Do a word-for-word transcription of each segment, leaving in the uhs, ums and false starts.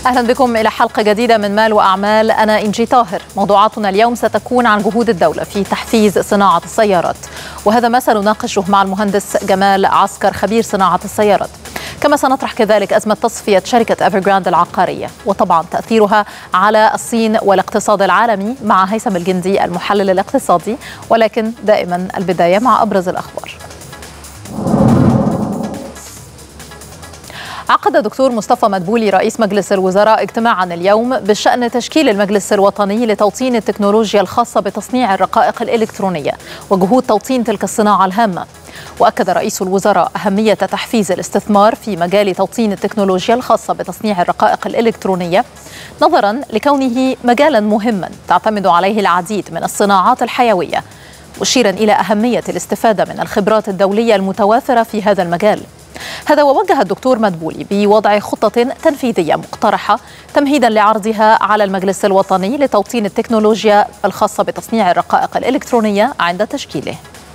أهلا بكم إلى حلقة جديدة من مال وأعمال. أنا إنجي طاهر. موضوعاتنا اليوم ستكون عن جهود الدولة في تحفيز صناعة السيارات، وهذا ما سنناقشه مع المهندس جمال عسكر خبير صناعة السيارات. كما سنطرح كذلك أزمة تصفية شركة إيفرغراند العقارية، وطبعا تأثيرها على الصين والاقتصاد العالمي مع هيثم الجندي المحلل الاقتصادي. ولكن دائما البداية مع أبرز الأخبار. عقد الدكتور مصطفى مدبولي رئيس مجلس الوزراء اجتماعا اليوم بشأن تشكيل المجلس الوطني لتوطين التكنولوجيا الخاصة بتصنيع الرقائق الإلكترونية وجهود توطين تلك الصناعة الهامة. وأكد رئيس الوزراء أهمية تحفيز الاستثمار في مجال توطين التكنولوجيا الخاصة بتصنيع الرقائق الإلكترونية، نظرا لكونه مجالا مهما تعتمد عليه العديد من الصناعات الحيوية، مشيرا إلى أهمية الاستفادة من الخبرات الدولية المتوافرة في هذا المجال. هذا ووجه الدكتور مدبولي بوضع خطة تنفيذية مقترحة تمهيدا لعرضها على المجلس الوطني لتوطين التكنولوجيا الخاصة بتصنيع الرقائق الإلكترونية عند تشكيله.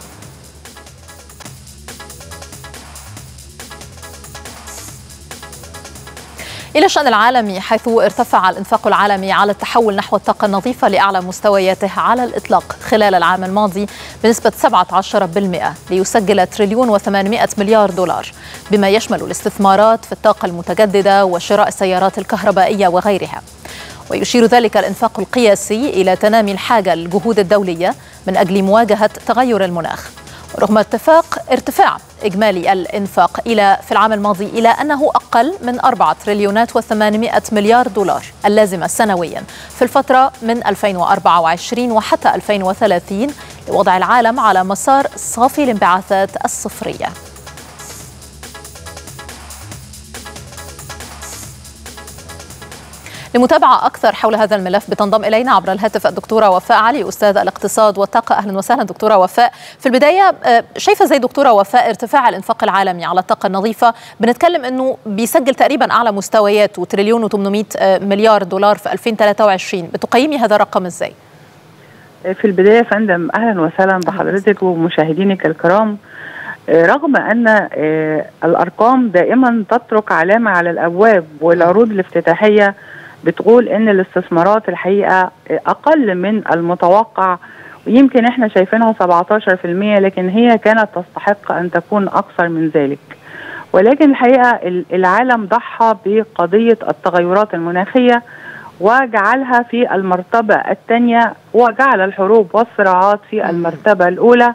إلى الشأن العالمي، حيث ارتفع الإنفاق العالمي على التحول نحو الطاقة النظيفة لأعلى مستوياته على الإطلاق خلال العام الماضي بنسبة سبعة عشر بالمئة ليسجل تريليون وثمانمئة مليار دولار، بما يشمل الاستثمارات في الطاقة المتجددة وشراء السيارات الكهربائية وغيرها. ويشير ذلك الإنفاق القياسي إلى تنامي الحاجة للجهود الدولية من أجل مواجهة تغير المناخ. رغم اتفاق ارتفاع إجمالي الإنفاق إلى في العام الماضي إلى أنه أقل من أربعة تريليونات وثمانمئة مليار دولار اللازمة سنويا في الفترة من ألفين وأربعة وعشرين وحتى ألفين وثلاثين لوضع العالم على مسار صافي الانبعاثات الصفرية. لمتابعة أكثر حول هذا الملف بتنضم إلينا عبر الهاتف الدكتورة وفاء علي، أستاذ الاقتصاد والطاقة. أهلا وسهلا دكتورة وفاء. في البداية، شايفة زي دكتورة وفاء ارتفاع الإنفاق العالمي على الطاقة النظيفة، بنتكلم أنه بيسجل تقريبا أعلى مستويات وتريليون وثمانمئة مليار دولار في ألفين وثلاثة وعشرين، بتقيمي هذا الرقم إزاي؟ في البداية فندم أهلا وسهلا بحضرتك ومشاهدينك الكرام. رغم أن الأرقام دائما تترك علامة على الأبواب، والعروض الافتتاحية بتقول ان الاستثمارات الحقيقه اقل من المتوقع، ويمكن احنا شايفينها سبعة عشر بالمئة، لكن هي كانت تستحق ان تكون اكثر من ذلك. ولكن الحقيقه العالم ضحى بقضيه التغيرات المناخيه وجعلها في المرتبه الثانيه، وجعل الحروب والصراعات في المرتبه الاولى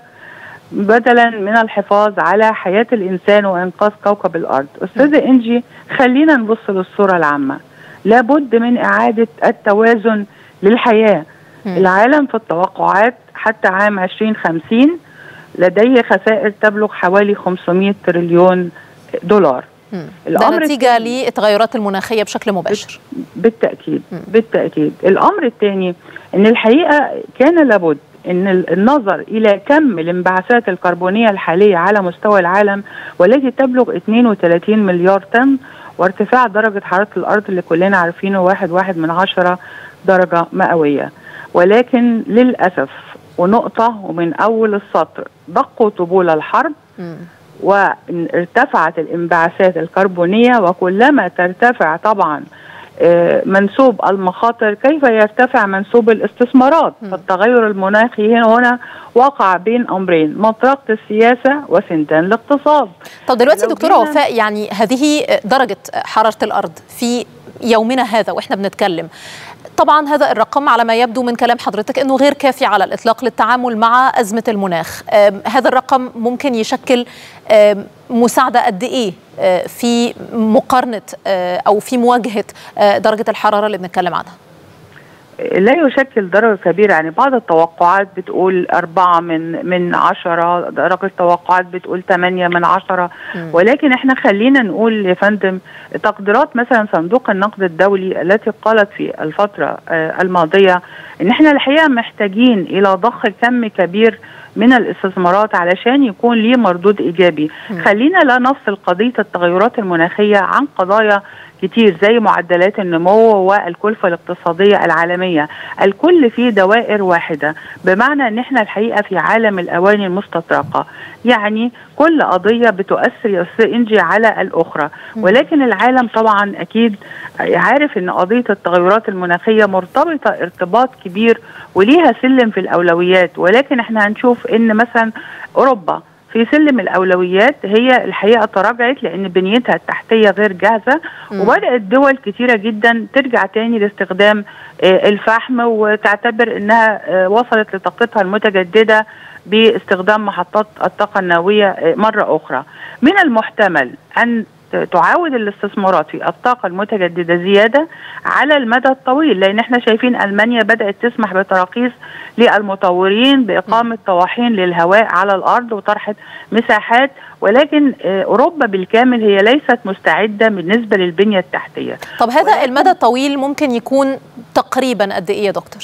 بدلا من الحفاظ على حياه الانسان وانقاذ كوكب الارض. استاذه انجي، خلينا نبص للصوره العامه. لابد من إعادة التوازن للحياة. م. العالم في التوقعات حتى عام عشرين خمسين لديه خسائر تبلغ حوالي خمسمئة تريليون دولار. م. ده نتيجة للتغيرات المناخية بشكل مباشر. بالتأكيد. م. بالتأكيد. الأمر الثاني أن الحقيقة كان لابد أن النظر إلى كم الانبعاثات الكربونية الحالية على مستوى العالم، والتي تبلغ اثنين وثلاثين مليار طن، وارتفاع درجة حرارة الأرض اللي كلنا عارفينه واحد واحد من عشرة درجة مئوية. ولكن للأسف، ونقطة ومن أول السطر، دقوا طبول الحرب م. وارتفعت الانبعاثات الكربونية، وكلما ترتفع طبعا منسوب المخاطر كيف يرتفع منسوب الاستثمارات. م. فالتغير المناخي هنا هنا وقع بين أمرين، مطرقة السياسة وسندان الاقتصاد. طب دلوقتي دكتورة وفاء، يعني هذه درجة حرارة الأرض في يومنا هذا وإحنا بنتكلم، طبعا هذا الرقم على ما يبدو من كلام حضرتك أنه غير كافي على الإطلاق للتعامل مع أزمة المناخ. هذا الرقم ممكن يشكل مساعدة قد إيه في مقارنة أو في مواجهة درجة الحرارة اللي بنتكلم عنها؟ لا يشكل درجة كبيرة. يعني بعض التوقعات بتقول أربعة من من عشرة، درجة توقعات بتقول ثمانية من عشرة. م. ولكن احنا خلينا نقول يا فندم، تقديرات مثلا صندوق النقد الدولي التي قالت في الفترة الماضية ان احنا الحقيقة محتاجين الى ضخ كم كبير من الاستثمارات علشان يكون ليه مردود ايجابي. م. خلينا لا نفصل قضية التغيرات المناخية عن قضايا كتير زي معدلات النمو والكلفة الاقتصادية العالمية، الكل في دوائر واحدة، بمعنى ان احنا الحقيقة في عالم الأواني المستطرقة، يعني كل قضية بتؤثر يا أستاذ إنجي على الأخرى، ولكن العالم طبعا أكيد عارف ان قضية التغيرات المناخية مرتبطة ارتباط كبير وليها سلم في الأولويات، ولكن احنا هنشوف ان مثلا أوروبا في سلم الأولويات هي الحقيقة تراجعت لأن بنيتها التحتية غير جاهزة، وبدأت دول كتيرة جدا ترجع تاني لاستخدام الفحم وتعتبر أنها وصلت لطاقتها المتجددة باستخدام محطات الطاقة النووية مرة أخرى. من المحتمل أن تعاود الاستثمارات في الطاقة المتجددة زيادة على المدى الطويل، لأن احنا شايفين ألمانيا بدأت تسمح بتراخيص للمطورين بإقامة طواحين للهواء على الأرض وطرح مساحات، ولكن أوروبا بالكامل هي ليست مستعدة بالنسبة للبنية التحتية. طب هذا المدى الطويل ممكن يكون تقريبا قد إيه يا دكتور؟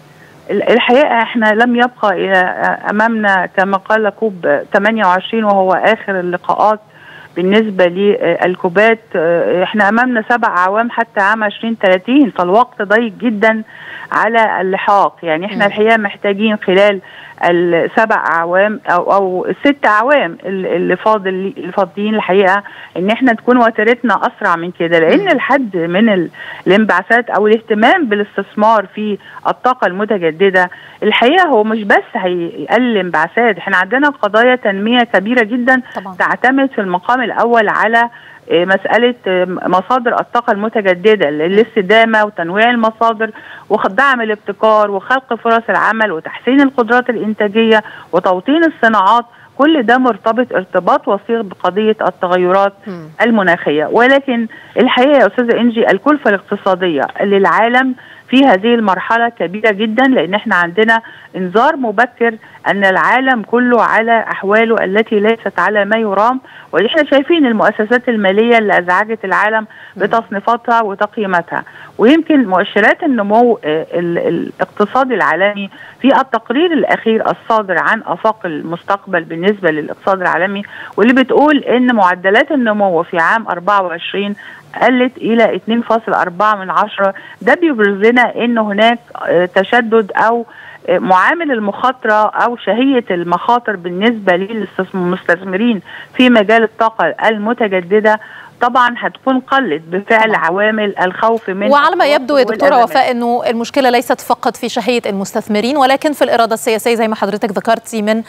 الحقيقة احنا لم يبقى إلى أمامنا كما قال كوب ثمانية وعشرين وهو آخر اللقاءات بالنسبة للكوبات، احنا امامنا سبع اعوام حتى عام عشرين ثلاثين، فالوقت ضيق جدا على اللحاق. يعني احنا الحقيقة محتاجين خلال السبع اعوام او او الست اعوام اللي فاضل الفاضيين الحقيقه ان احنا تكون وتيرتنا اسرع من كده، لان الحد من الانبعاثات او الاهتمام بالاستثمار في الطاقه المتجدده الحقيقه هو مش بس هيقلل الانبعاثات، احنا عندنا قضايا تنميه كبيره جدا طبعا. تعتمد في المقام الاول على مسألة مصادر الطاقة المتجددة، الاستدامة وتنويع المصادر ودعم الابتكار وخلق فرص العمل وتحسين القدرات الإنتاجية وتوطين الصناعات، كل ده مرتبط ارتباط وثيق بقضية التغيرات م. المناخية. ولكن الحقيقة يا أستاذة إنجي الكلفة الاقتصادية للعالم في هذه المرحلة كبيرة جدا، لأن احنا عندنا انذار مبكر أن العالم كله على أحواله التي ليست على ما يرام، واحنا شايفين المؤسسات المالية اللي أزعجت العالم بتصنيفاتها وتقييماتها. ويمكن مؤشرات النمو الاقتصادي العالمي في التقرير الأخير الصادر عن آفاق المستقبل بالنسبة للاقتصاد العالمي، واللي بتقول أن معدلات النمو في عام أربعة وعشرين قلت إلى اثنين فاصلة أربعة من عشرة. ده بيبرز لنا أن هناك تشدد أو معامل المخاطرة أو شهية المخاطر بالنسبة للمستثمرين في مجال الطاقة المتجددة طبعا هتكون قلت بفعل عوامل الخوف من. وعلى ما يبدو يا دكتورة وفاء أنه المشكلة ليست فقط في شهية المستثمرين ولكن في الإرادة السياسية زي ما حضرتك ذكرتي من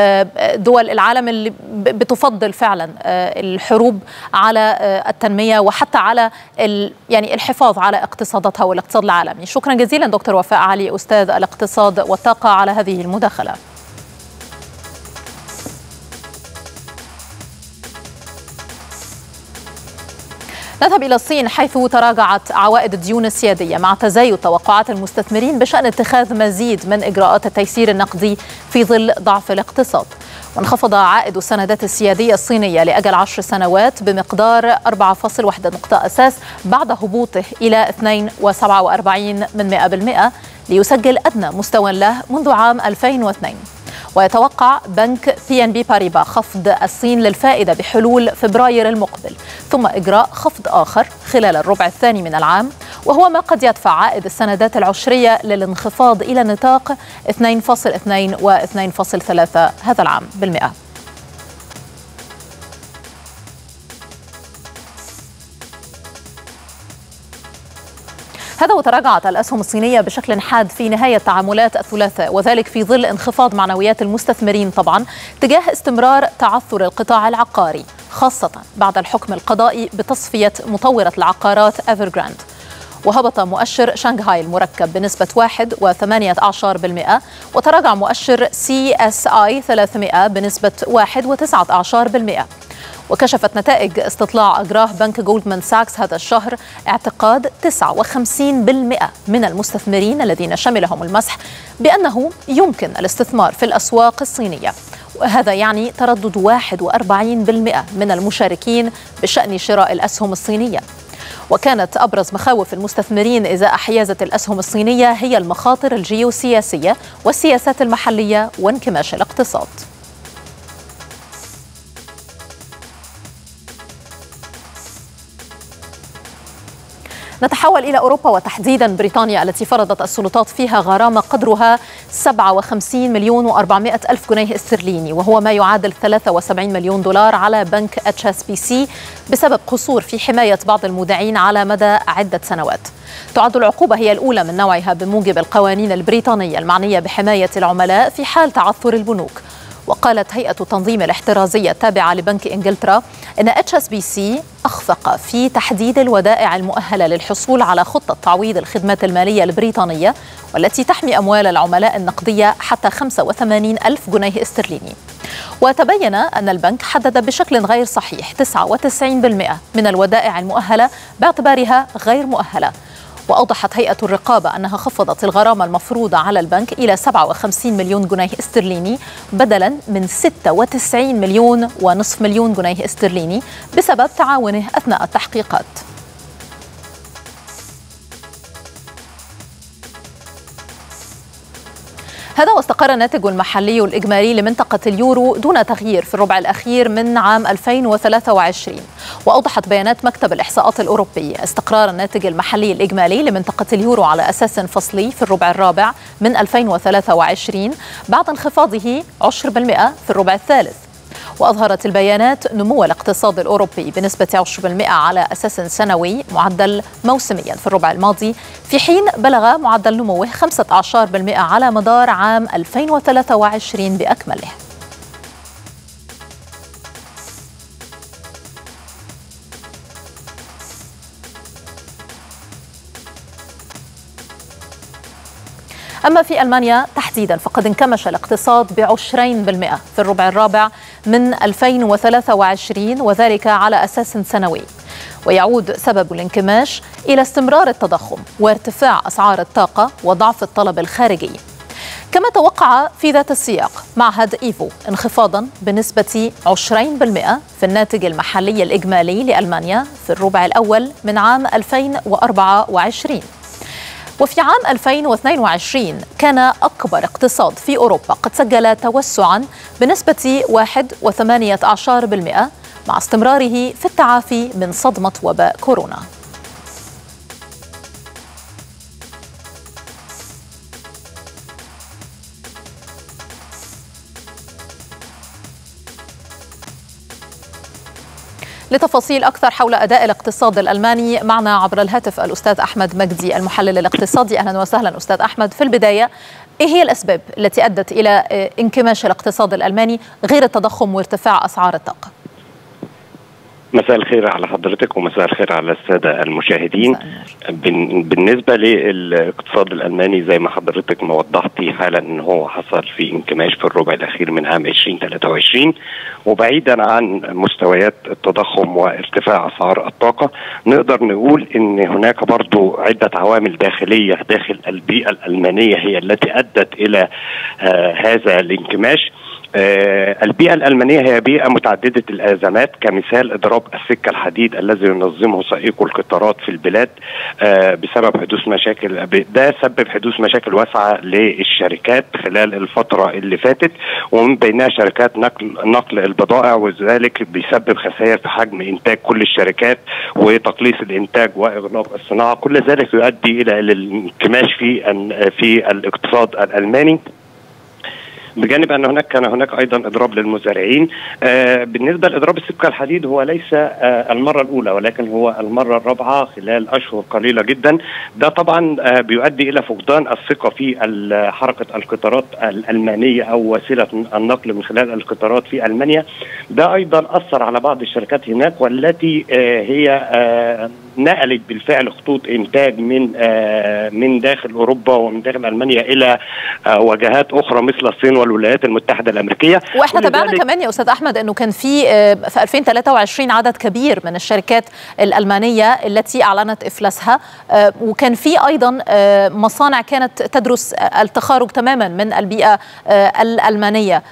دول العالم اللي بتفضل فعلا الحروب على التنمية وحتى على يعني الحفاظ على اقتصاداتها والاقتصاد العالمي. شكرا جزيلا دكتور وفاء علي أستاذ الاقتصاد والطاقة على هذه المداخلة. نذهب إلى الصين حيث تراجعت عوائد الديون السيادية مع تزايد توقعات المستثمرين بشأن اتخاذ مزيد من إجراءات التيسير النقدي في ظل ضعف الاقتصاد. وانخفض عائد السندات السيادية الصينية لأجل عشر سنوات بمقدار أربعة فاصلة واحد نقطة أساس بعد هبوطه إلى اثنين فاصلة سبعة وأربعين بالمئة ليسجل أدنى مستوى له منذ عام ألفين واثنين. ويتوقع بنك بي إن بي باريبا خفض الصين للفائدة بحلول فبراير المقبل، ثم إجراء خفض آخر خلال الربع الثاني من العام، وهو ما قد يدفع عائد السندات العشرية للانخفاض إلى نطاق اثنين فاصلة اثنين و اثنين فاصلة ثلاثة هذا العام بالمئة. هذا وتراجعت الأسهم الصينية بشكل حاد في نهاية تعاملات الثلاثاء، وذلك في ظل انخفاض معنويات المستثمرين طبعا تجاه استمرار تعثر القطاع العقاري، خاصة بعد الحكم القضائي بتصفية مطورة العقارات إيفرغراند. وهبط مؤشر شنغهاي المركب بنسبة واحد فاصلة ثمانية عشر بالمئة، وتراجع مؤشر سي إس آي ثلاثمئة بنسبة واحد فاصلة تسعة عشر بالمئة. وكشفت نتائج استطلاع أجراه بنك جولدمان ساكس هذا الشهر اعتقاد تسعة وخمسين بالمئة من المستثمرين الذين شملهم المسح بأنه يمكن الاستثمار في الأسواق الصينية، وهذا يعني تردد واحد وأربعين بالمئة من المشاركين بشأن شراء الأسهم الصينية. وكانت أبرز مخاوف المستثمرين إزاء حيازة الأسهم الصينية هي المخاطر الجيوسياسية والسياسات المحلية وانكماش الاقتصاد. نتحول إلى أوروبا وتحديدا بريطانيا التي فرضت السلطات فيها غرامة قدرها سبعة وخمسين مليون وأربعمائة ألف جنيه استرليني، وهو ما يعادل ثلاثة وسبعين مليون دولار على بنك اتش اس بي سي بسبب قصور في حماية بعض المودعين على مدى عدة سنوات. تعد العقوبة هي الأولى من نوعها بموجب القوانين البريطانية المعنية بحماية العملاء في حال تعثر البنوك. وقالت هيئة التنظيم الاحترازي التابعة لبنك إنجلترا إن اتش اس بي سي أخفق في تحديد الودائع المؤهلة للحصول على خطة تعويض الخدمات المالية البريطانية والتي تحمي أموال العملاء النقدية حتى خمسة وثمانين ألف جنيه استرليني. وتبين أن البنك حدد بشكل غير صحيح تسعة وتسعين بالمئة من الودائع المؤهلة باعتبارها غير مؤهلة. وأوضحت هيئة الرقابة أنها خفضت الغرامة المفروضة على البنك إلى سبعة وخمسين مليون جنيه استرليني بدلاً من ستة وتسعين مليون ونصف مليون جنيه استرليني بسبب تعاونه أثناء التحقيقات. هذا واستقر الناتج المحلي الإجمالي لمنطقة اليورو دون تغيير في الربع الأخير من عام ألفين وثلاثة وعشرين. وأوضحت بيانات مكتب الإحصاءات الأوروبي استقرار الناتج المحلي الإجمالي لمنطقة اليورو على أساس فصلي في الربع الرابع من ألفين وثلاثة وعشرين بعد انخفاضه عشرة بالمئة في الربع الثالث. وأظهرت البيانات نمو الاقتصاد الأوروبي بنسبة عشرة بالمئة على أساس سنوي معدل موسميا في الربع الماضي، في حين بلغ معدل نموه خمسة عشر بالمئة على مدار عام ألفين وثلاثة وعشرين بأكمله. أما في ألمانيا تحديدا فقد انكمش الاقتصاد بعشرين بالمئة في الربع الرابع من ألفين وثلاثة وعشرين وذلك على أساس سنوي. ويعود سبب الانكماش إلى استمرار التضخم وارتفاع أسعار الطاقة وضعف الطلب الخارجي. كما توقع في ذات السياق معهد إيفو انخفاضا بنسبة عشرين بالمئة في الناتج المحلي الإجمالي لألمانيا في الربع الأول من عام ألفين وأربعة وعشرين. وفي عام ألفين واثنين وعشرين كان أكبر اقتصاد في أوروبا قد سجل توسعا بنسبة واحد وثمانية عشر بالمئة مع استمراره في التعافي من صدمة وباء كورونا. لتفاصيل أكثر حول أداء الاقتصاد الألماني معنا عبر الهاتف الأستاذ أحمد مجدي المحلل الاقتصادي. أهلا وسهلا أستاذ أحمد. في البداية إيه هي الأسباب التي أدت إلى انكماش الاقتصاد الألماني غير التضخم وارتفاع أسعار الطاقة؟ مساء الخير على حضرتك ومساء الخير على السادة المشاهدين. بالنسبة للاقتصاد الألماني زي ما حضرتك ما وضحتي حالا ان هو حصل في انكماش في الربع الأخير من عام ألفين وثلاثة وعشرين، وبعيدا عن مستويات التضخم وارتفاع أسعار الطاقة نقدر نقول ان هناك برضو عدة عوامل داخلية داخل البيئة الألمانية هي التي أدت إلى آه هذا الانكماش. آه البيئة الألمانية هي بيئة متعددة الأزمات، كمثال إضراب السكة الحديد الذي ينظمه سائقو القطارات في البلاد آه بسبب حدوث مشاكل، ده سبب حدوث مشاكل واسعة للشركات خلال الفترة اللي فاتت، ومن بينها شركات نقل نقل البضائع، وذلك بيسبب خسائر في حجم إنتاج كل الشركات وتقليص الإنتاج وإغلاق الصناعة. كل ذلك يؤدي إلى الانكماش في في الاقتصاد الألماني، بجانب ان هناك كان هناك ايضا اضراب للمزارعين. آه بالنسبه لاضراب السكه الحديد هو ليس آه المره الاولى ولكن هو المره الرابعه خلال اشهر قليله جدا. ده طبعا آه بيؤدي الى فقدان الثقه في حركه القطارات الالمانيه او وسيله النقل من خلال القطارات في المانيا. ده ايضا اثر على بعض الشركات هناك والتي آه هي آه نقلت بالفعل خطوط انتاج من آه من داخل اوروبا ومن داخل المانيا الى آه وجهات اخرى مثل الصين والولايات المتحده الامريكيه. واحنا تابعنا كمان يا استاذ احمد انه كان في في ألفين وثلاثة وعشرين عدد كبير من الشركات الالمانيه التي اعلنت افلاسها، وكان في ايضا مصانع كانت تدرس التخارج تماما من البيئه الالمانيه.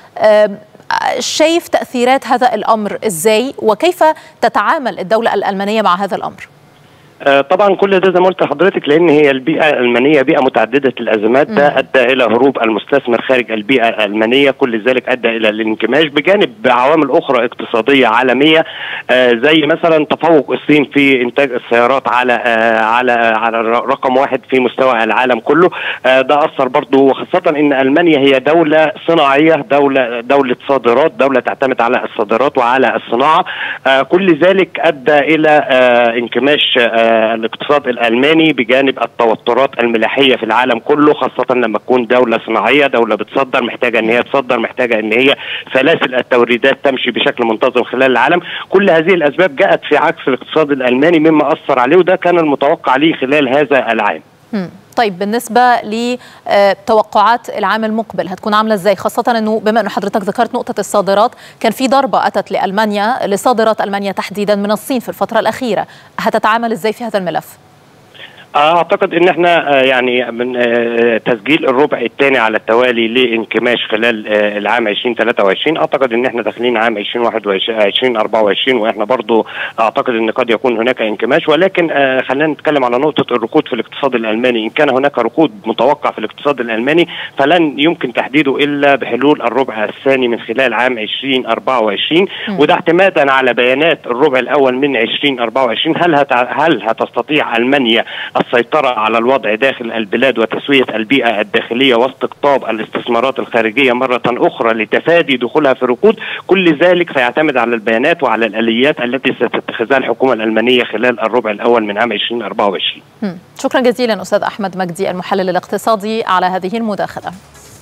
شايف تاثيرات هذا الامر ازاي وكيف تتعامل الدوله الالمانيه مع هذا الامر؟ طبعا كل ده زي ما قلت لحضرتك، لان هي البيئه الالمانيه بيئه متعدده الازمات، ده ادى الى هروب المستثمر خارج البيئه الالمانيه، كل ذلك ادى الى الانكماش بجانب عوامل اخرى اقتصاديه عالميه زي مثلا تفوق الصين في انتاج السيارات على على على رقم واحد في مستوى العالم كله. ده اثر برضه، وخاصه ان المانيا هي دوله صناعيه، دوله دوله صادرات، دوله تعتمد على الصادرات وعلى الصناعه. كل ذلك ادى الى انكماش الاقتصاد الالماني بجانب التوترات الملاحيه في العالم كله، خاصه لما تكون دوله صناعيه، دوله بتصدر، محتاجه ان هي تصدر، محتاجه ان هي سلاسل التوريدات تمشي بشكل منتظم خلال العالم. كل هذه الاسباب جاءت في عكس الاقتصاد الالماني مما اثر عليه، وده كان المتوقع ليه خلال هذا العام. طيب بالنسبة لتوقعات العام المقبل هتكون عاملة ازاي، خاصة انه بما انه حضرتك ذكرت نقطة الصادرات، كان في ضربة اتت لألمانيا لصادرات ألمانيا تحديدا من الصين في الفترة الأخيرة، هتتعامل ازاي في هذا الملف؟ اعتقد ان احنا يعني من تسجيل الربع الثاني على التوالي لانكماش خلال العام ألفين وثلاثة وعشرين، اعتقد ان احنا داخلين عام ألفين وأربعة وعشرين واحنا برضو اعتقد ان قد يكون هناك انكماش، ولكن خلينا نتكلم على نقطة الركود في الاقتصاد الالماني. ان كان هناك ركود متوقع في الاقتصاد الالماني فلن يمكن تحديده الا بحلول الربع الثاني من خلال عام ألفين وأربعة وعشرين، وده اعتمادا على بيانات الربع الاول من ألفين وأربعة وعشرين. هل هت... هل هتستطيع المانيا السيطرة على الوضع داخل البلاد وتسوية البيئة الداخلية واستقطاب الاستثمارات الخارجية مرة أخرى لتفادي دخولها في ركود؟ كل ذلك سيعتمد على البيانات وعلى الآليات التي ستتخذها الحكومة الألمانية خلال الربع الأول من عام ألفين وأربعة وعشرين. شكرا جزيلا أستاذ أحمد مجدي المحلل الاقتصادي على هذه المداخلة.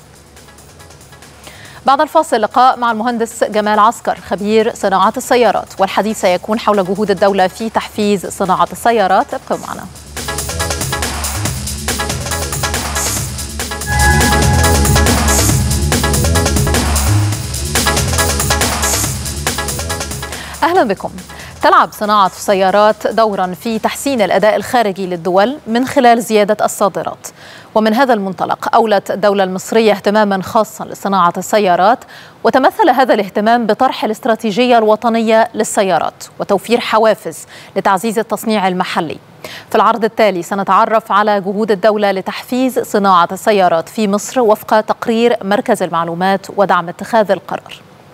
بعد الفاصل لقاء مع المهندس جمال عسكر خبير صناعة السيارات، والحديث سيكون حول جهود الدولة في تحفيز صناعة السيارات. ابقوا معنا. أهلا بكم. تلعب صناعة السيارات دورا في تحسين الأداء الخارجي للدول من خلال زيادة الصادرات، ومن هذا المنطلق أولت الدولة المصرية اهتماما خاصا لصناعة السيارات، وتمثل هذا الاهتمام بطرح الاستراتيجية الوطنية للسيارات وتوفير حوافز لتعزيز التصنيع المحلي. في العرض التالي سنتعرف على جهود الدولة لتحفيز صناعة السيارات في مصر وفق تقرير مركز المعلومات ودعم اتخاذ القرار.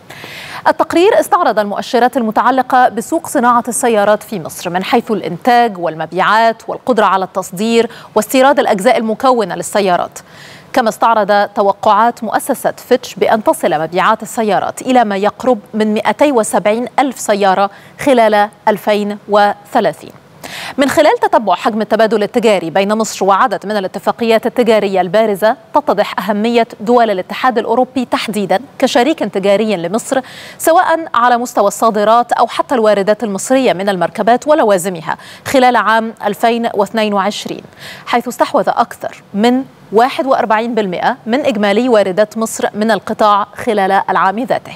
التقرير استعرض المؤشرات المتعلقة بسوق صناعة السيارات في مصر من حيث الإنتاج والمبيعات والقدرة على التصدير واستيراد الأجزاء المكونة للسيارات، كما استعرض توقعات مؤسسة فيتش بأن تصل مبيعات السيارات إلى ما يقرب من مئتين وسبعين ألف سيارة خلال ألفين وثلاثين. من خلال تتبع حجم التبادل التجاري بين مصر وعدد من الاتفاقيات التجارية البارزة، تتضح أهمية دول الاتحاد الأوروبي تحديدا كشريك تجاري لمصر، سواء على مستوى الصادرات أو حتى الواردات المصرية من المركبات ولوازمها خلال عام ألفين واثنين وعشرين، حيث استحوذ أكثر من واحد وأربعين بالمئة من إجمالي واردات مصر من القطاع خلال العام ذاته.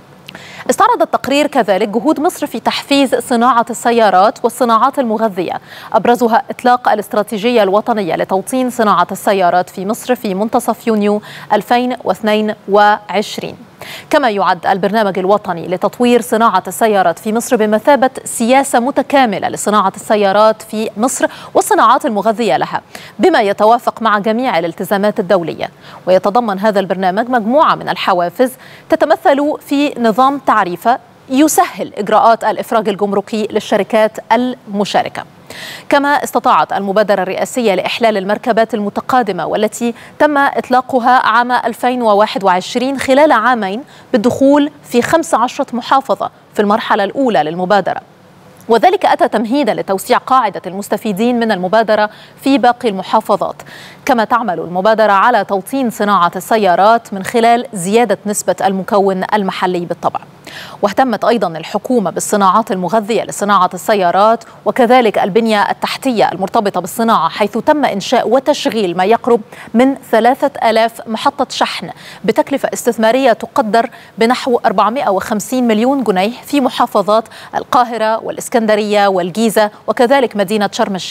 استعرض التقرير كذلك جهود مصر في تحفيز صناعة السيارات والصناعات المغذية، أبرزها إطلاق الاستراتيجية الوطنية لتوطين صناعة السيارات في مصر في منتصف يونيو ألفين واثنين وعشرين. كما يعد البرنامج الوطني لتطوير صناعة السيارات في مصر بمثابة سياسة متكاملة لصناعة السيارات في مصر والصناعات المغذية لها، بما يتوافق مع جميع الالتزامات الدولية. ويتضمن هذا البرنامج مجموعة من الحوافز تتمثل في نظام تعريفة يسهل إجراءات الإفراج الجمركي للشركات المشاركة. كما استطاعت المبادرة الرئاسية لإحلال المركبات المتقادمة والتي تم إطلاقها عام ألفين وواحد وعشرين خلال عامين بالدخول في خمس عشرة محافظة في المرحلة الأولى للمبادرة، وذلك أتى تمهيدا لتوسيع قاعدة المستفيدين من المبادرة في باقي المحافظات. كما تعمل المبادرة على توطين صناعة السيارات من خلال زيادة نسبة المكون المحلي بالطبع. واهتمت أيضا الحكومة بالصناعات المغذية لصناعة السيارات وكذلك البنية التحتية المرتبطة بالصناعة، حيث تم إنشاء وتشغيل ما يقرب من ثلاثة آلاف محطة شحن بتكلفة استثمارية تقدر بنحو أربعمئة وخمسين مليون جنيه في محافظات القاهرة والإسكندرية والجيزة وكذلك مدينة شرم الشيخ.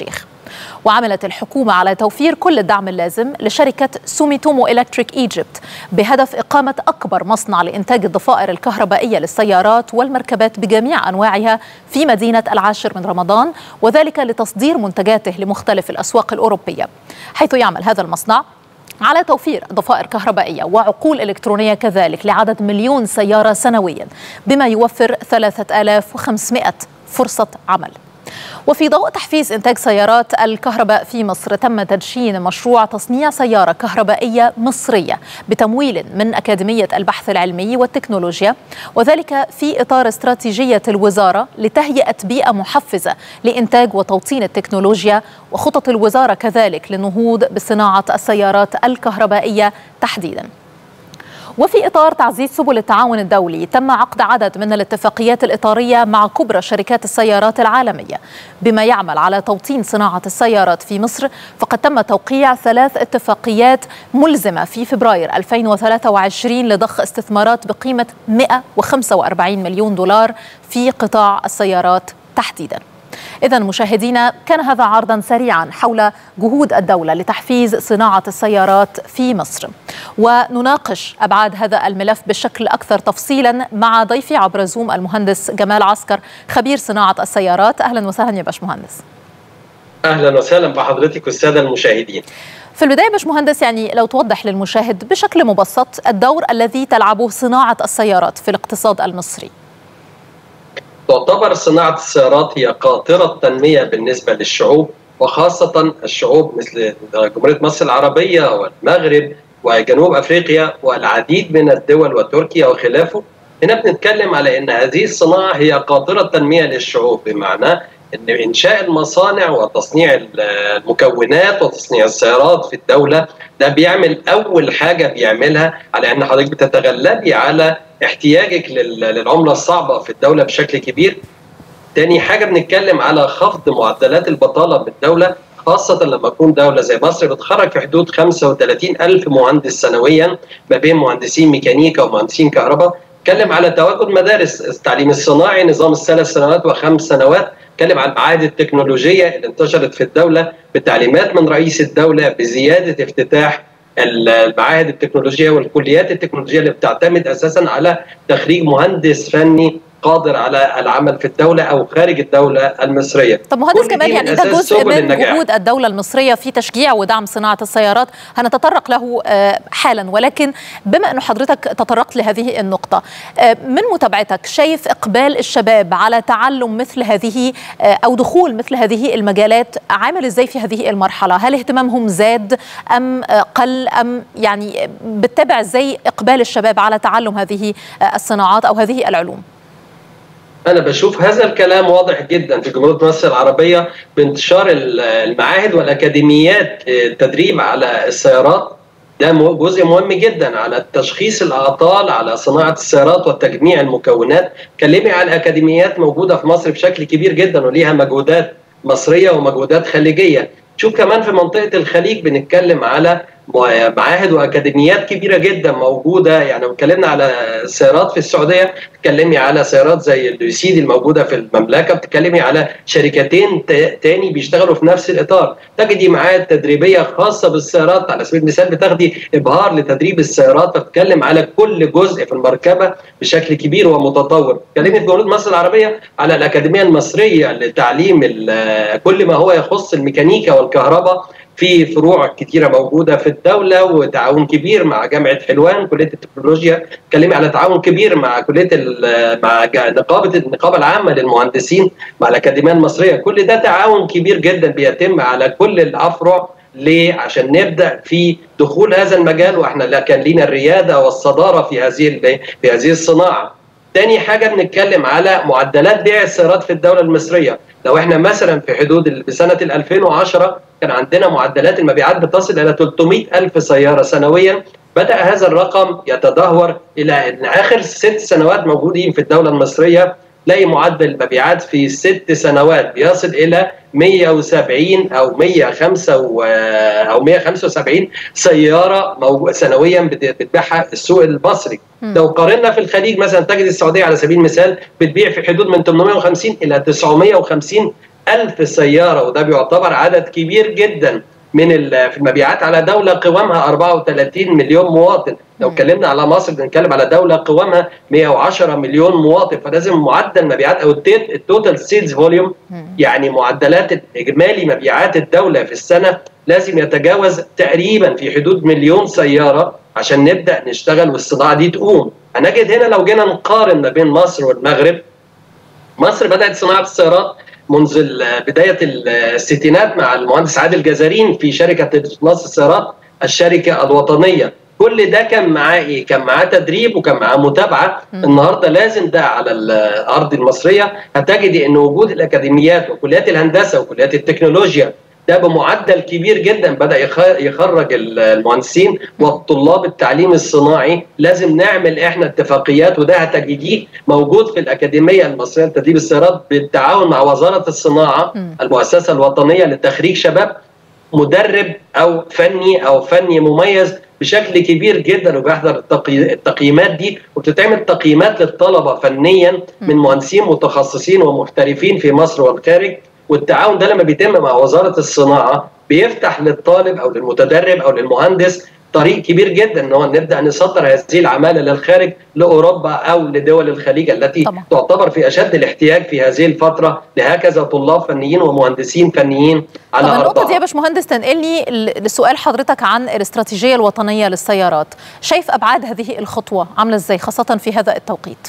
وعملت الحكومة على توفير كل الدعم اللازم لشركة سوميتومو إلكتريك إيجيبت بهدف إقامة أكبر مصنع لإنتاج الضفائر الكهربائية للسيارات والمركبات بجميع أنواعها في مدينة العاشر من رمضان، وذلك لتصدير منتجاته لمختلف الأسواق الأوروبية، حيث يعمل هذا المصنع على توفير ضفائر كهربائية وعقول إلكترونية كذلك لعدد مليون سيارة سنويا، بما يوفر ثلاثة آلاف وخمسمائة فرصة عمل. وفي ضوء تحفيز إنتاج سيارات الكهرباء في مصر، تم تدشين مشروع تصنيع سيارة كهربائية مصرية بتمويل من أكاديمية البحث العلمي والتكنولوجيا، وذلك في إطار استراتيجية الوزارة لتهيئة بيئة محفزة لإنتاج وتوطين التكنولوجيا، وخطط الوزارة كذلك للنهوض بصناعة السيارات الكهربائية تحديداً. وفي إطار تعزيز سبل التعاون الدولي، تم عقد عدد من الاتفاقيات الإطارية مع كبرى شركات السيارات العالمية بما يعمل على توطين صناعة السيارات في مصر، فقد تم توقيع ثلاث اتفاقيات ملزمة في فبراير ألفين وثلاثة وعشرين لضخ استثمارات بقيمة مئة وخمسة وأربعين مليون دولار في قطاع السيارات تحديداً. إذن مشاهدينا، كان هذا عرضا سريعا حول جهود الدولة لتحفيز صناعة السيارات في مصر، ونناقش أبعاد هذا الملف بشكل أكثر تفصيلا مع ضيفي عبر زوم المهندس جمال عسكر، خبير صناعة السيارات. أهلا وسهلا يا باشمهندس. أهلا وسهلا بحضرتك والسادة المشاهدين. في البداية باشمهندس، يعني لو توضح للمشاهد بشكل مبسط الدور الذي تلعبه صناعة السيارات في الاقتصاد المصري. تعتبر صناعة السيارات هي قاطرة التنمية بالنسبة للشعوب، وخاصة الشعوب مثل جمهورية مصر العربية والمغرب وجنوب أفريقيا والعديد من الدول وتركيا وخلافه. هنا بنتكلم على أن هذه الصناعة هي قاطرة التنمية للشعوب، بمعنى أن إنشاء المصانع وتصنيع المكونات وتصنيع السيارات في الدولة ده بيعمل أول حاجة بيعملها على أن حضرتك بتتغلبي على احتياجك للعملة الصعبة في الدولة بشكل كبير. تاني حاجة بنتكلم على خفض معدلات البطالة بالدولة، خاصة لما تكون دولة زي مصر بتخرج في حدود خمسة وثلاثين ألف مهندس سنويا ما بين مهندسين ميكانيكا ومهندسين كهرباء. نتكلم على تواجد مدارس التعليم الصناعي نظام الثلاث سنوات وخمس سنوات. نتكلم عن المعاهد التكنولوجية اللي انتشرت في الدولة بتعليمات من رئيس الدولة بزيادة افتتاح المعاهد التكنولوجية والكليات التكنولوجية اللي بتعتمد أساسا على تخريج مهندس فني قادر على العمل في الدولة أو خارج الدولة المصرية. طب مهندس كمال، يعني ده جزء من جهود الدولة المصرية في تشجيع ودعم صناعة السيارات، هنتطرق له حالا، ولكن بما أنه حضرتك تطرقت لهذه النقطة، من متابعتك شايف إقبال الشباب على تعلم مثل هذه أو دخول مثل هذه المجالات عامل إزاي في هذه المرحلة؟ هل اهتمامهم زاد أم قل، أم يعني بتتابع إزاي إقبال الشباب على تعلم هذه الصناعات أو هذه العلوم؟ أنا بشوف هذا الكلام واضح جدا في جمهورية مصر العربية بانتشار المعاهد والأكاديميات للتدريب على السيارات. ده جزء مهم جدا على تشخيص الأعطال على صناعة السيارات وتجميع المكونات. كلمي على أكاديميات موجودة في مصر بشكل كبير جدا وليها مجهودات مصرية ومجهودات خليجية. شوف كمان في منطقة الخليج بنتكلم على معاهد واكاديميات كبيره جدا موجوده. يعني لو اتكلمنا على السيارات في السعوديه، بتتكلمي على سيارات زي اللوسيدي الموجوده في المملكه، بتتكلمي على شركتين تاني بيشتغلوا في نفس الاطار. تجدي معاهد تدريبيه خاصه بالسيارات، على سبيل المثال بتاخدي ابهار لتدريب السيارات، فبتتكلم على كل جزء في المركبه بشكل كبير ومتطور. اتكلمت في جمهوريه مصر العربيه على الاكاديميه المصريه لتعليم كل ما هو يخص الميكانيكا والكهرباء في فروع كتيرة موجودة في الدولة، وتعاون كبير مع جامعة حلوان كلية التكنولوجيا. اتكلمي على تعاون كبير مع كلية مع نقابة النقابة العامة للمهندسين مع الأكاديمية المصرية. كل ده تعاون كبير جدا بيتم على كل الأفرع. ليه؟ عشان نبدأ في دخول هذا المجال، واحنا كان لينا الريادة والصدارة في هذه في هذه الصناعة. تاني حاجة بنتكلم على معدلات بيع السيارات في الدولة المصرية. لو احنا مثلا في حدود بسنة ألفين وعشرة كان عندنا معدلات المبيعات بتصل إلى ثلاثمئة ألف سيارة سنويا. بدأ هذا الرقم يتدهور إلى أن آخر ست سنوات موجودين في الدولة المصرية تلاقي معدل المبيعات في ست سنوات بيصل الى مئة وسبعين او مئة وخمسة او مئة وخمسة وسبعين سياره سنويا بتبيعها السوق المصري. لو قارنا في الخليج مثلا تجد السعوديه على سبيل المثال بتبيع في حدود من ثمانمئة وخمسين الى تسعمئة وخمسين الف سياره، وده بيعتبر عدد كبير جدا من في المبيعات على دوله قوامها أربعة وثلاثين مليون مواطن. لو اتكلمنا على مصر بنتكلم على دوله قوامها مئة وعشرة مليون مواطن، فلازم معدل مبيعات او التوتال سيلز فوليوم، يعني معدلات اجمالي مبيعات الدوله في السنه لازم يتجاوز تقريبا في حدود مليون سياره عشان نبدا نشتغل والصناعه دي تقوم. هنجد هنا لو جينا نقارن ما بين مصر والمغرب، مصر بدات صناعه السيارات منذ بدايه الستينات مع المهندس عادل جزارين في شركه مصر السيارات الشركه الوطنيه. كل ده كان معاه ايه؟ كان معاه تدريب وكان معاه متابعه. م. النهارده لازم ده على الارض المصريه هتجدي ان وجود الاكاديميات وكليات الهندسه وكليات التكنولوجيا ده بمعدل كبير جدا بدا يخرج المهندسين والطلاب التعليم الصناعي. لازم نعمل احنا اتفاقيات، وده هتجديه موجود في الاكاديميه المصريه لتدريب السيارات بالتعاون مع وزاره الصناعه م. المؤسسه الوطنيه لتخريج شباب مدرب او فني او فني مميز بشكل كبير جدا، وبيحضر التقييمات دي، وبتتعمل تقييمات للطلبه فنيا من مهندسين متخصصين ومحترفين في مصر والخارج. والتعاون ده لما بيتم مع وزاره الصناعه بيفتح للطالب او للمتدرب او للمهندس طريق كبير جدا ان هو نبدا نصدر هذه العماله للخارج لاوروبا او لدول الخليج التي طبعا. تعتبر في اشد الاحتياج في هذه الفتره لهكذا طلاب فنيين ومهندسين فنيين على ارضها. النقطه دي يا باشمهندس تنقلني لسؤال حضرتك عن الاستراتيجيه الوطنيه للسيارات، شايف ابعاد هذه الخطوه عامله ازاي خاصه في هذا التوقيت؟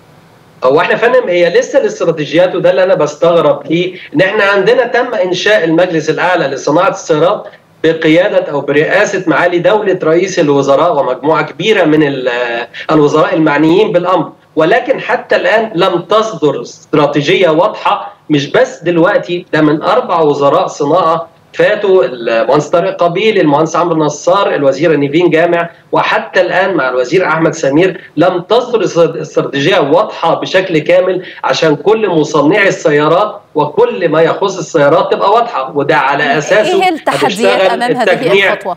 هو احنا فندم هي لسه الاستراتيجيات، وده اللي انا بستغرب ليه، ان احنا عندنا تم انشاء المجلس الاعلى لصناعه السيارات بقيادة أو برئاسة معالي دولة رئيس الوزراء ومجموعة كبيرة من الوزراء المعنيين بالأمر، ولكن حتى الآن لم تصدر استراتيجية واضحة. مش بس دلوقتي، ده من أربع وزراء صناعة فاتوا، المهندس طارق قبيل، المهندس عمرو نصار، الوزير نيفين جامع، وحتى الآن مع الوزير أحمد سمير لم تصدر استراتيجية واضحة بشكل كامل عشان كل مصنعي السيارات وكل ما يخص السيارات تبقى واضحة، وده على أساسه إيه التحديات أمام هذه الخطوة؟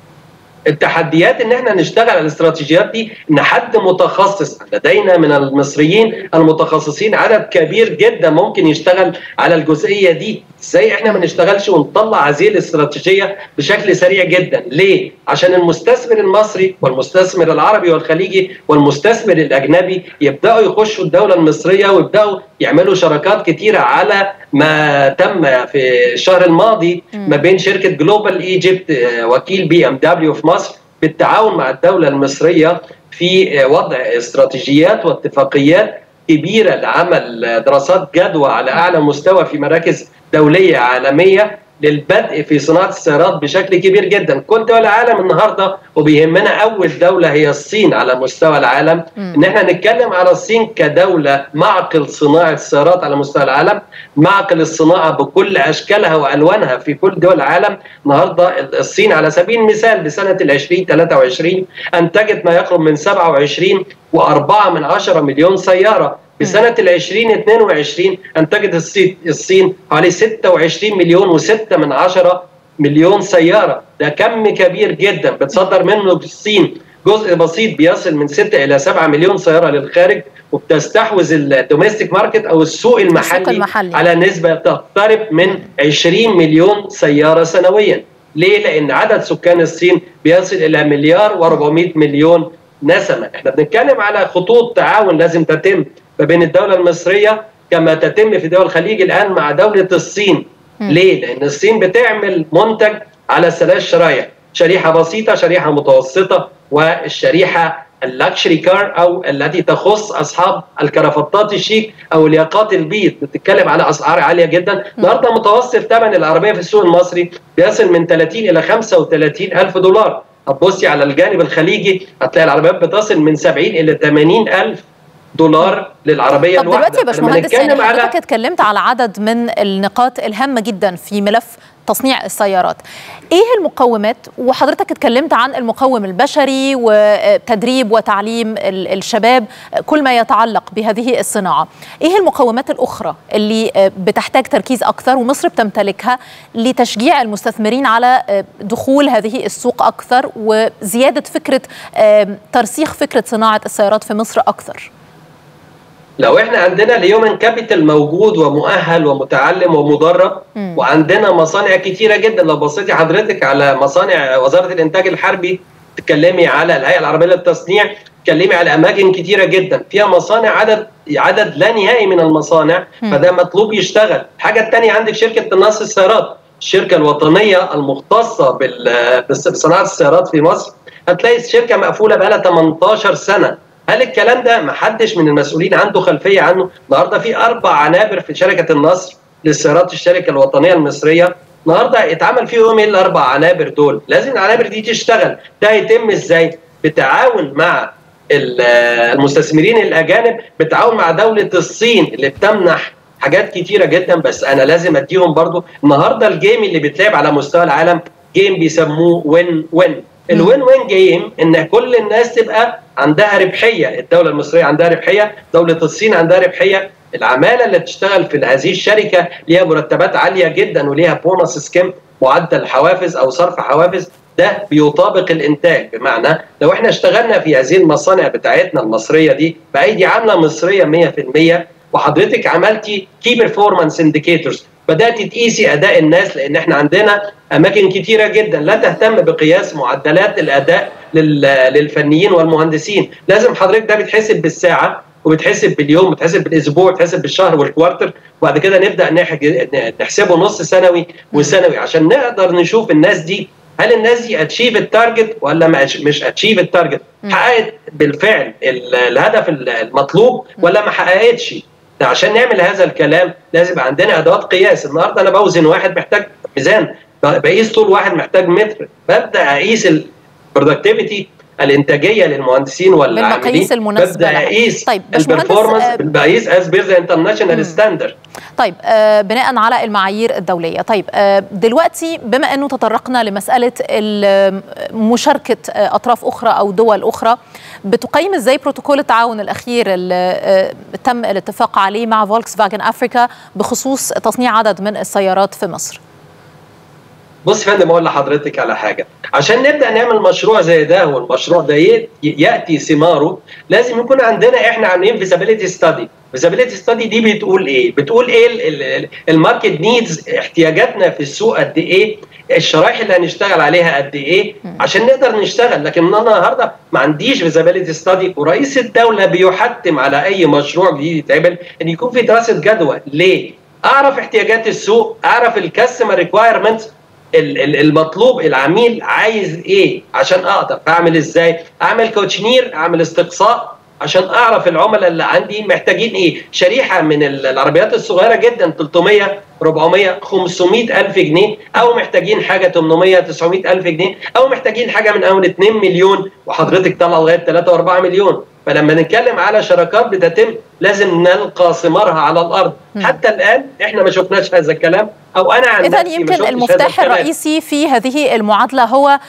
التحديات ان احنا نشتغل على الاستراتيجيات دي، ان حد متخصص، لدينا من المصريين المتخصصين عدد كبير جدا ممكن يشتغل على الجزئيه دي. ازاي احنا ما نشتغلش ونطلع هذه الاستراتيجيه بشكل سريع جدا؟ ليه؟ عشان المستثمر المصري والمستثمر العربي والخليجي والمستثمر الاجنبي يبداوا يخشوا الدوله المصريه ويبداوا يعملوا شراكات كتيره على ما تم في الشهر الماضي ما بين شركه جلوبال ايجيبت وكيل بي ام دبليو في مصر بالتعاون مع الدوله المصريه في وضع استراتيجيات واتفاقيات كبيره لعمل دراسات جدوى على اعلى مستوى في مراكز دوليه عالميه للبدء في صناعه السيارات بشكل كبير جدا. كل دول العالم النهارده وبيهمنا اول دوله هي الصين على مستوى العالم، ان احنا نتكلم على الصين كدوله معقل صناعه السيارات على مستوى العالم، معقل الصناعه بكل اشكالها والوانها في كل دول العالم. النهارده الصين على سبيل المثال بسنه ألفين وثلاثة وعشرين انتجت ما يقرب من سبعة وعشرين وأربعة من عشرة مليون سياره. بسنة ألفين واثنين وعشرين انتجت الصين حوالي ستة وعشرين مليون وستة من عشرة مليون سيارة. ده كم كبير جدا بتصدر منه الصين جزء بسيط بيصل من ستة إلى سبعة مليون سيارة للخارج، وبتستحوذ الدوميستيك ماركت أو السوق المحلي, السوق المحلي على نسبة تقترب من عشرين مليون سيارة سنويا. ليه؟ لأن عدد سكان الصين بيصل إلى مليار وأربعمئة مليون نسمة. احنا بنتكلم على خطوط تعاون لازم تتم ما بين الدولة المصرية كما تتم في دول الخليج الآن مع دولة الصين. م. ليه؟ لأن الصين بتعمل منتج على ثلاث شرايح، شريحة بسيطة، شريحة متوسطة، والشريحة اللكشري كار أو التي تخص أصحاب الكرافتات الشيك أو الياقات البيض. بتتكلم على أسعار عالية جدا. النهارده متوسط ثمن العربية في السوق المصري بيصل من ثلاثين إلى خمسة وثلاثين ألف دولار. هتبصي على الجانب الخليجي هتلاقي العربيات بتصل من سبعين إلى ثمانين ألف دولار للعربيه الواحده. طب دلوقتي يا باشمهندس يعني حضرتك اتكلمت على عدد من النقاط الهامه جدا في ملف تصنيع السيارات. ايه المقومات؟ وحضرتك اتكلمت عن المقوم البشري وتدريب وتعليم الشباب، كل ما يتعلق بهذه الصناعة. ايه المقومات الأخرى اللي بتحتاج تركيز أكثر ومصر بتمتلكها لتشجيع المستثمرين على دخول هذه السوق أكثر وزيادة فكرة ترسيخ فكرة صناعة السيارات في مصر أكثر؟ لو احنا عندنا الهيومن كابيتال موجود ومؤهل ومتعلم ومدرب، م. وعندنا مصانع كتيره جدا. لو بصيتي حضرتك على مصانع وزاره الانتاج الحربي، تتكلمي على الهيئه العربيه للتصنيع، تتكلمي على اماكن كتيره جدا فيها مصانع، عدد عدد لا نهائي من المصانع، م. فده مطلوب يشتغل. الحاجه الثانيه، عندك شركه النصر السيارات، الشركه الوطنيه المختصه بصناعه السيارات في مصر، هتلاقي الشركه مقفوله بقى لها ثمانية عشر سنه. هل الكلام ده ما حدش من المسؤولين عنده خلفيه عنه؟ النهارده في اربع عنابر في شركه النصر للسيارات، الشركه الوطنيه المصريه، النهارده اتعمل فيهم ايه الاربع عنابر دول؟ لازم العنابر دي تشتغل. ده يتم ازاي؟ بالتعاون مع المستثمرين الاجانب، بالتعاون مع دوله الصين اللي بتمنح حاجات كتيره جدا، بس انا لازم اديهم برضو. النهارده الجيم اللي بيتلعب على مستوى العالم جيم بيسموه وين وين. الوين وين جيم ان كل الناس تبقى عندها ربحيه، الدوله المصريه عندها ربحيه، دوله الصين عندها ربحيه، العماله اللي بتشتغل في هذه الشركه ليها مرتبات عاليه جدا وليها بونص سكيم، معدل حوافز او صرف حوافز، ده بيطابق الانتاج. بمعنى لو احنا اشتغلنا في هذه المصانع بتاعتنا المصريه دي بايدي عامله مصريه مية في المية، وحضرتك عملتي كي بيرفورمانس انديكيتورز، بدات تقيسي اداء الناس، لان احنا عندنا اماكن كتيره جدا لا تهتم بقياس معدلات الاداء للفنيين والمهندسين. لازم حضرتك ده بيتحسب بالساعه وبتحسب باليوم وبتحسب بالاسبوع وبتحسب بالشهر والكوارتر، وبعد كده نبدا نحسبه نص سنوي وسنوي عشان نقدر نشوف الناس دي، هل الناس دي اتشيف التارجت ولا مش اتشيف التارجت، حققت بالفعل الهدف المطلوب ولا ما حققتش. عشان نعمل هذا الكلام لازم يبقى عندنا ادوات قياس. النهارده انا بوزن واحد محتاج ميزان، بقيس طول واحد محتاج متر، ببدا اقيس البرودكتيفيتي الانتاجيه للمهندسين والعاملين بالمقاييس المناسبه. ببدا اقيس طيب البرفورمانس، بقيس از بير ذا انترناشونال ستاندرد. طيب آه بناء على المعايير الدوليه. طيب آه دلوقتي بما انه تطرقنا لمساله مشاركه آه اطراف اخرى او دول اخرى، بتقيم ازاي بروتوكول التعاون الاخير اللي آه تم الاتفاق عليه مع فولكس فاجن افريكا بخصوص تصنيع عدد من السيارات في مصر؟ بص يا فندم، اقول لحضرتك على حاجه، عشان نبدا نعمل مشروع زي ده والمشروع ده ياتي ثماره، لازم يكون عندنا احنا عاملين فيزابيليتي ستادي. فيزابيليتي ستادي دي بتقول ايه؟ بتقول ايه الماركت نيدز، احتياجاتنا في السوق قد ايه، الشرايح اللي هنشتغل عليها قد ايه عشان نقدر نشتغل. لكن انا النهارده ما عنديش فيزابيليتي ستادي، ورئيس الدوله بيحتم على اي مشروع جديد يتعمل ان يكون في دراسه جدوى. ليه؟ اعرف احتياجات السوق، اعرف الكاستمر ريكوايرمنتس، المطلوب، العميل عايز ايه عشان اقدر اعمل ازاي، اعمل كوتشنير، اعمل استقصاء عشان اعرف العملاء اللي عندي محتاجين ايه. شريحه من العربيات الصغيره جدا ثلاثمية أربعمية خمسمية الف جنيه، او محتاجين حاجه ثمانمية تسعمية الف جنيه، او محتاجين حاجه من اول اتنين مليون وحضرتك طالعه لغايه تلاتة وأربعة مليون. فلما نتكلم على شراكات بتتم لازم نلقى ثمارها على الارض. م. حتى الان احنا ما شفناش هذا الكلام، او انا عن نفسي يمكن المفتاح الرئيسي في هذه المعادله هو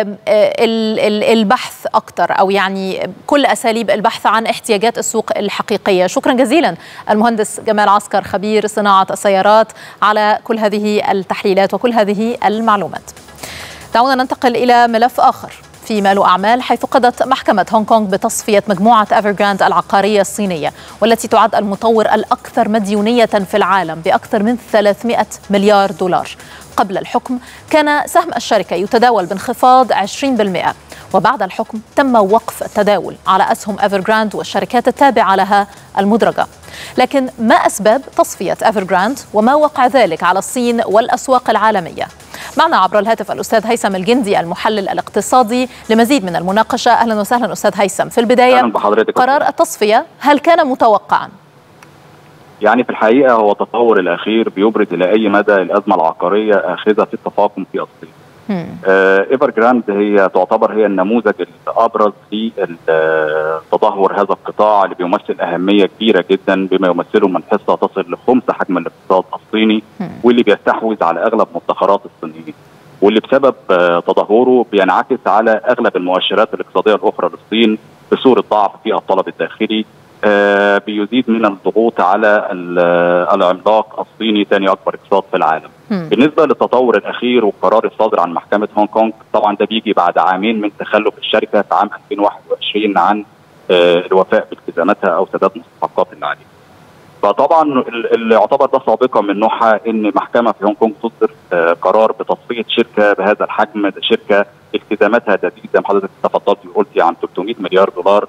البحث اكثر، او يعني كل اساليب البحث عن احتياجات السوق الحقيقيه. شكرا جزيلا المهندس جمال عسكر خبير صناعه السيارات على كل هذه التحليلات وكل هذه المعلومات. دعونا ننتقل الى ملف اخر فيما له أعمال، حيث قضت محكمة هونغ كونغ بتصفية مجموعة إيفرغراند العقارية الصينية، والتي تعد المطور الأكثر مديونية في العالم بأكثر من ثلاثمائة مليار دولار. قبل الحكم كان سهم الشركة يتداول بانخفاض عشرين بالمئة، وبعد الحكم تم وقف التداول على أسهم إيفرغراند والشركات التابعة لها المدرجة. لكن ما أسباب تصفية إيفرغراند وما وقع ذلك على الصين والأسواق العالمية؟ معنا عبر الهاتف الأستاذ هيثم الجندي المحلل الاقتصادي لمزيد من المناقشة. أهلا وسهلا أستاذ هيثم. في البداية قرار التصفية هل كان متوقعا؟ يعني في الحقيقة هو التطور الأخير بيبرز إلى أي مدى الأزمة العقارية آخذة في التفاقم في الصين. إيفرغراند هي تعتبر هي النموذج الأبرز لتدهور هذا القطاع اللي بيمثل أهمية كبيرة جدا، بما يمثله من حصة تصل لخمس حجم الاقتصاد الصيني. الصيني واللي بيستحوذ على اغلب مدخرات الصينيين، واللي بسبب تدهوره بينعكس على اغلب المؤشرات الاقتصاديه الاخرى للصين بصوره ضعف في الطلب الداخلي، بيزيد من الضغوط على العملاق الصيني ثاني اكبر اقتصاد في العالم. م. بالنسبه للتطور الاخير والقرار الصادر عن محكمه هونج كونج، طبعا ده بيجي بعد عامين من تخلف الشركه في عام ألفين وواحد وعشرين عن الوفاء بالتزاماتها او سداد مستحقات اللي عليها. فطبعا اللي يعتبر ده سابقا من نوعها ان محكمه في هونج كونج تصدر قرار بتصفيه شركه بهذا الحجم، شركه التزاماتها تزيد زي ما حضرتك تفضلتي وقلتي عن ثلاثمائة مليار دولار،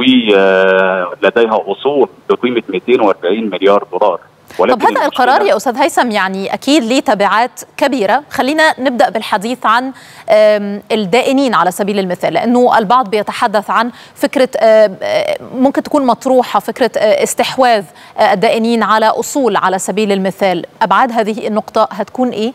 ولديها اصول بقيمه مئتين وأربعين مليار دولار. طب هذا القرار يا استاذ هيثم يعني اكيد ليه تبعات كبيره، خلينا نبدا بالحديث عن الدائنين على سبيل المثال، لانه البعض بيتحدث عن فكره ممكن تكون مطروحه، فكره استحواذ الدائنين على اصول على سبيل المثال. ابعاد هذه النقطه هتكون ايه،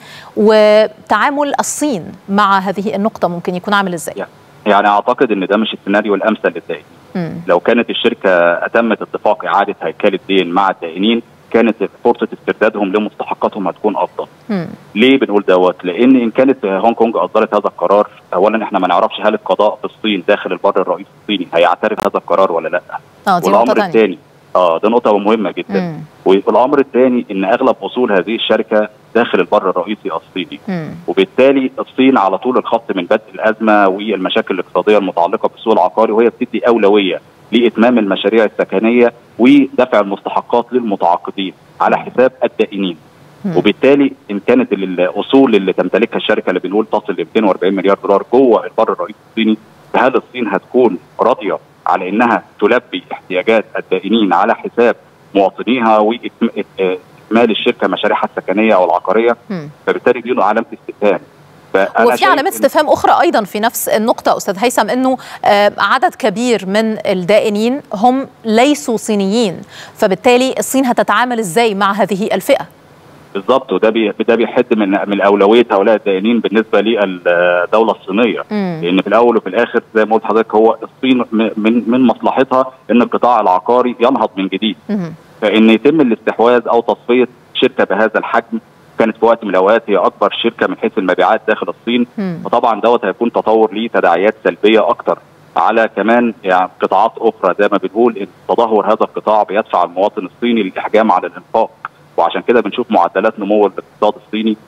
وتعامل الصين مع هذه النقطه ممكن يكون عامل ازاي؟ يعني اعتقد ان ده مش السيناريو الامثل للدائنين. لو كانت الشركه اتمت اتفاق اعاده هيكله دين مع الدائنين كانت فرصه استردادهم لمستحقاتهم هتكون افضل. مم. ليه بنقول دوت؟ لان ان كانت هونج كونج اصدرت هذا القرار، اولا احنا ما نعرفش هل القضاء في الصين داخل البر الرئيسي الصيني هيعترف هذا القرار ولا لا. اه دي والامر الثاني اه ده نقطه مهمه جدا. مم. والامر الثاني ان اغلب اصول هذه الشركه داخل البر الرئيسي الصيني. مم. وبالتالي الصين على طول الخط من بدء الازمه والمشاكل الاقتصاديه المتعلقه بالسوق العقاري، وهي بتدي اولويه لاتمام المشاريع السكنيه ودفع المستحقات للمتعاقدين على حساب الدائنين. مم. وبالتالي ان كانت الاصول اللي تمتلكها الشركه اللي بنقول تصل ل مئتين وأربعين مليار دولار جوه البر الرئيسي الصيني، فهل الصين هتكون راضيه على انها تلبي احتياجات الدائنين على حساب مواطنيها واكمال الشركه مشاريعها السكنيه او العقاريه؟ مم. فبالتالي دي علامه استفهام. وفي علامات استفهام اخرى ايضا في نفس النقطه استاذ هيثم، انه عدد كبير من الدائنين هم ليسوا صينيين، فبالتالي الصين هتتعامل ازاي مع هذه الفئه؟ بالضبط، وده بي ده بيحد من من اولويه هؤلاء الدائنين بالنسبه للدوله الصينيه. مم. لان في الاول وفي الاخر زي ما قلت لحضرتك هو الصين من من مصلحتها ان القطاع العقاري ينهض من جديد. مم. فان يتم الاستحواذ او تصفيه شركه بهذا الحجم كانت في وقت من الاوقات هي اكبر شركه من حيث المبيعات داخل الصين، وطبعا دوت هيكون تطور ليه تداعيات سلبيه اكتر على كمان يعني قطاعات اخرى. زي ما بنقول ان تدهور هذا القطاع بيدفع المواطن الصيني للاحجام على الانفاق، وعشان كده بنشوف معدلات نمو الاقتصاد الصيني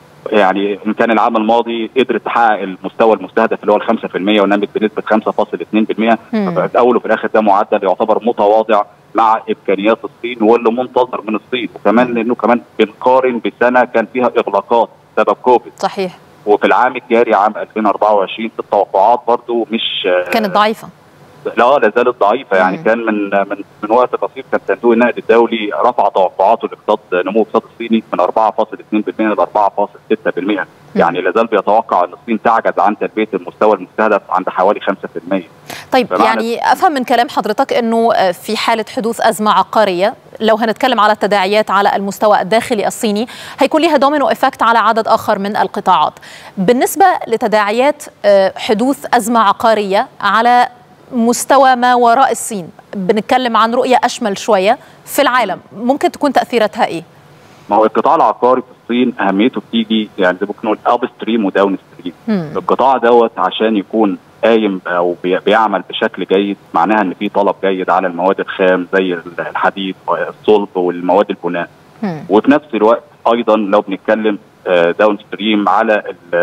يعني ان كان العام الماضي قدرت تحقق المستوى المستهدف اللي هو ال خمسة في المئة ونمت بنسبه خمسة فاصلة اثنين بالمئة، ففي الاول وفي الاخر ده معدل يعتبر متواضع مع امكانيات الصين واللي منتظر من الصين، وكمان لانه كمان بنقارن بسنه كان فيها اغلاقات بسبب كوفيد. صحيح. وفي العام الجاري عام ألفين وأربعة وعشرين التوقعات برضو مش كانت ضعيفه. لا لا زالت ضعيفه. يعني مم. كان من من من وقت قصير كان صندوق النقد الدولي رفع توقعاته لاقتصاد نمو الاقتصاد الصيني من أربعة فاصلة اثنين بالمئة ل أربعة فاصلة ستة بالمئة، يعني لا زال بيتوقع ان الصين تعجز عن تلبيه المستوى المستهدف عند حوالي خمسة في المئة. طيب يعني افهم من كلام حضرتك انه في حاله حدوث ازمه عقاريه، لو هنتكلم على التداعيات على المستوى الداخلي الصيني هيكون لها دومينو افكت على عدد اخر من القطاعات. بالنسبه لتداعيات حدوث ازمه عقاريه على مستوى ما وراء الصين، بنتكلم عن رؤيه اشمل شويه في العالم، ممكن تكون تاثيراتها ايه؟ ما هو القطاع العقاري في الصين اهميته بتيجي يعني زي ما بنقول اب ستريم وداون ستريم. القطاع دوت عشان يكون قايم او بيعمل بشكل جيد معناها ان في طلب جيد على المواد الخام زي الحديد والصلب والمواد البناء. مم. وفي نفس الوقت ايضا لو بنتكلم داون ستريم على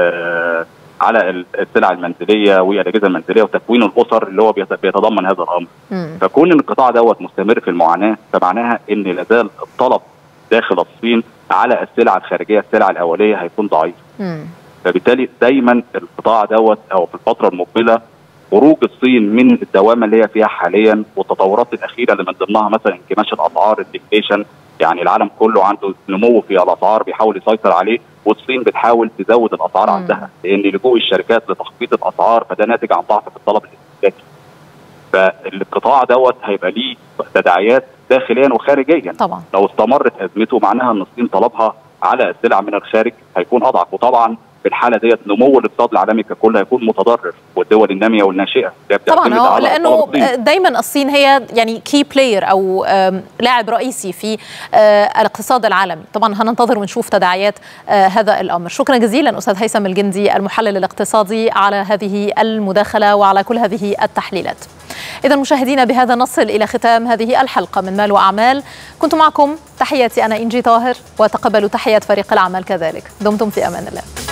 على السلع المنزليه والاجهزه المنزليه وتكوين الاسر اللي هو بيتضمن هذا الامر. مم. فكون ان القطاع دوت مستمر في المعاناه فمعناها ان لازال الطلب داخل الصين على السلع الخارجيه السلع الاوليه هيكون ضعيف. مم. فبالتالي دايما القطاع دوت او في الفتره المقبله خروج الصين من الدوامه اللي هي فيها حاليا والتطورات الاخيره اللي من ضمنها مثلا انكماش الاسعار الديفليشن، يعني العالم كله عنده نمو في الاسعار بيحاول يسيطر عليه والصين بتحاول تزود الاسعار مم. عندها، لان لجوء الشركات لتخفيض الاسعار فده ناتج عن ضعف في الطلب الاستهلاكي. فالقطاع دوت هيبقى ليه تداعيات داخليا وخارجيا. طبعا لو استمرت ازمته معناها ان الصين طلبها على السلع من الخارج هيكون اضعف، وطبعا في الحاله ديت نمو الاقتصاد العالمي ككل هيكون متضرر، والدول الناميه والناشئه طبعا، لانه دايما الصين هي يعني كي بلاير او لاعب رئيسي في الاقتصاد العالمي. طبعا هننتظر ونشوف تداعيات هذا الامر. شكرا جزيلا استاذ هيثم الجندي المحلل الاقتصادي على هذه المداخله وعلى كل هذه التحليلات. إذا مشاهدينا بهذا نصل إلى ختام هذه الحلقة من مال وأعمال. كنت معكم، تحياتي أنا إنجي طاهر، وتقبلوا تحيات فريق العمل كذلك. دمتم في أمان الله.